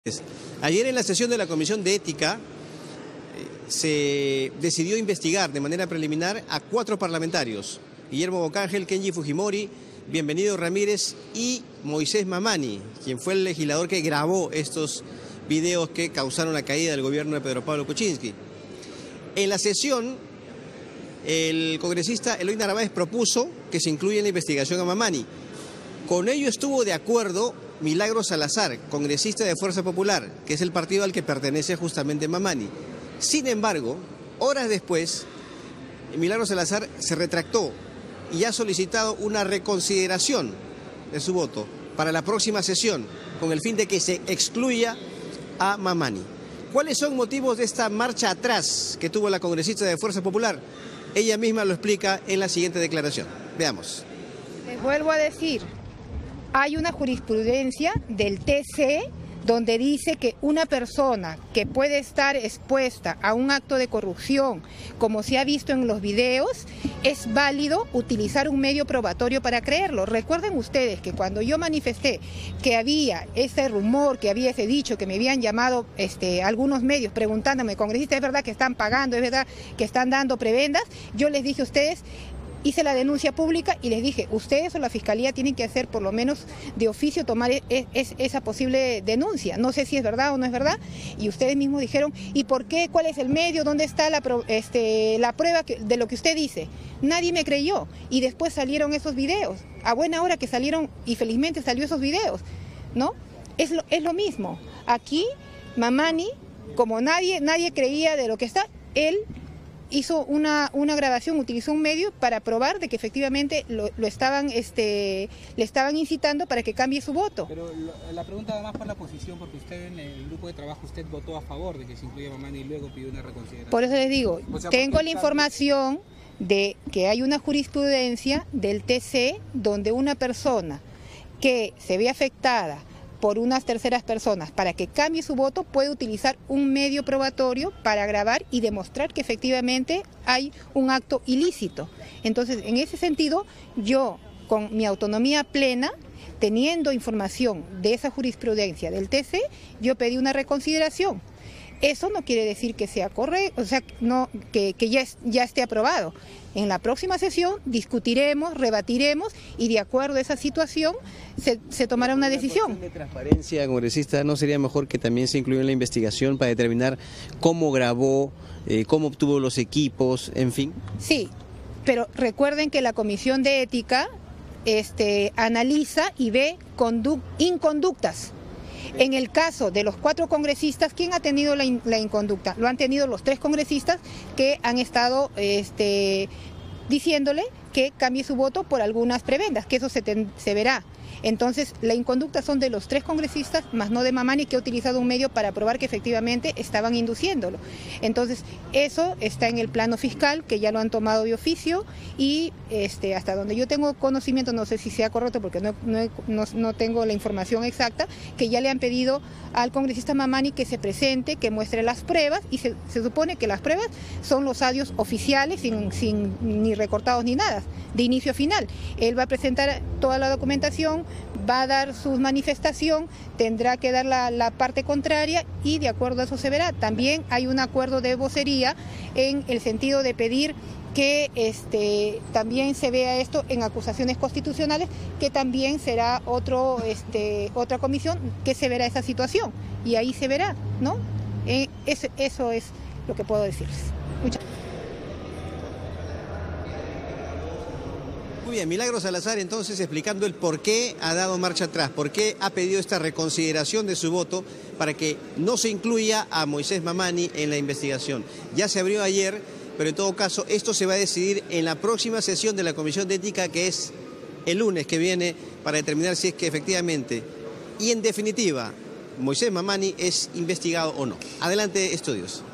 Ayer en la sesión de la Comisión de Ética se decidió investigar de manera preliminar a 4 parlamentarios: Guillermo Bocángel, Kenji Fujimori, Bienvenido Ramírez y Moisés Mamani, quien fue el legislador que grabó estos videos que causaron la caída del gobierno de Pedro Pablo Kuczynski. En la sesión, el congresista Eloy Narváez propuso que se incluya en la investigación a Mamani. Con ello estuvo de acuerdo Milagros Salazar, congresista de Fuerza Popular, que es el partido al que pertenece justamente Mamani. Sin embargo, horas después, Milagros Salazar se retractó y ha solicitado una reconsideración de su voto para la próxima sesión, con el fin de que se excluya a Mamani. ¿Cuáles son motivos de esta marcha atrás que tuvo la congresista de Fuerza Popular? Ella misma lo explica en la siguiente declaración. Veamos. Les vuelvo a decir, hay una jurisprudencia del TC donde dice que una persona que puede estar expuesta a un acto de corrupción, como se ha visto en los videos, es válido utilizar un medio probatorio para creerlo. Recuerden ustedes que cuando yo manifesté que había ese rumor, que había ese dicho, que me habían llamado algunos medios preguntándome, congresista, ¿es verdad que están pagando? ¿Es verdad que están dando prebendas? Yo les dije a ustedes, hice la denuncia pública y les dije, ustedes o la Fiscalía tienen que hacer por lo menos de oficio, tomar esa posible denuncia. No sé si es verdad o no es verdad. Y ustedes mismos dijeron, ¿y por qué? ¿Cuál es el medio? ¿Dónde está la prueba de lo que usted dice? Nadie me creyó. Y después salieron esos videos. A buena hora que salieron, y felizmente salió esos videos, ¿no? Es lo mismo. Aquí, Mamani, como nadie creía de lo que está, él hizo una grabación, utilizó un medio para probar de que efectivamente le estaban incitando para que cambie su voto. Pero la pregunta va más por la posición, porque usted en el grupo de trabajo usted votó a favor de que se incluya Mamani y luego pidió una reconsideración. Por eso les digo, tengo la información de que hay una jurisprudencia del TC donde una persona que se ve afectada por unas terceras personas para que cambie su voto puede utilizar un medio probatorio para grabar y demostrar que efectivamente hay un acto ilícito. Entonces, en ese sentido, yo, con mi autonomía plena, teniendo información de esa jurisprudencia del TC, yo pedí una reconsideración. Eso no quiere decir que sea correcto, o sea, no, que ya esté aprobado. En la próxima sesión discutiremos, rebatiremos y de acuerdo a esa situación se tomará una decisión. De transparencia, congresista, ¿no sería mejor que también se incluya en la investigación para determinar cómo grabó, cómo obtuvo los equipos, en fin? Sí, pero recuerden que la Comisión de Ética analiza y ve inconductas. En el caso de los 4 congresistas, ¿quién ha tenido la inconducta? Lo han tenido los 3 congresistas que han estado diciéndole que cambie su voto por algunas prebendas, que eso se verá. Entonces, la inconducta son de los 3 congresistas, más no de Mamani, que ha utilizado un medio para probar que efectivamente estaban induciéndolo. Entonces, eso está en el plano fiscal, que ya lo han tomado de oficio, y hasta donde yo tengo conocimiento, no sé si sea correcto porque no tengo la información exacta, que ya le han pedido al congresista Mamani que se presente, que muestre las pruebas, y se supone que las pruebas son los audios oficiales, sin ni recortados ni nada, de inicio a final. Él va a presentar toda la documentación, va a dar su manifestación, tendrá que dar la parte contraria y de acuerdo a eso se verá. También hay un acuerdo de vocería en el sentido de pedir que también se vea esto en acusaciones constitucionales, que también será otra comisión que se verá esa situación y ahí se verá, ¿no? Eso es lo que puedo decirles. Muchas gracias. Muy bien, Milagros Salazar entonces explicando el por qué ha dado marcha atrás, por qué ha pedido esta reconsideración de su voto para que no se incluya a Moisés Mamani en la investigación. Ya se abrió ayer, pero en todo caso esto se va a decidir en la próxima sesión de la Comisión de Ética, que es el lunes que viene, para determinar si es que efectivamente y en definitiva Moisés Mamani es investigado o no. Adelante, estudios.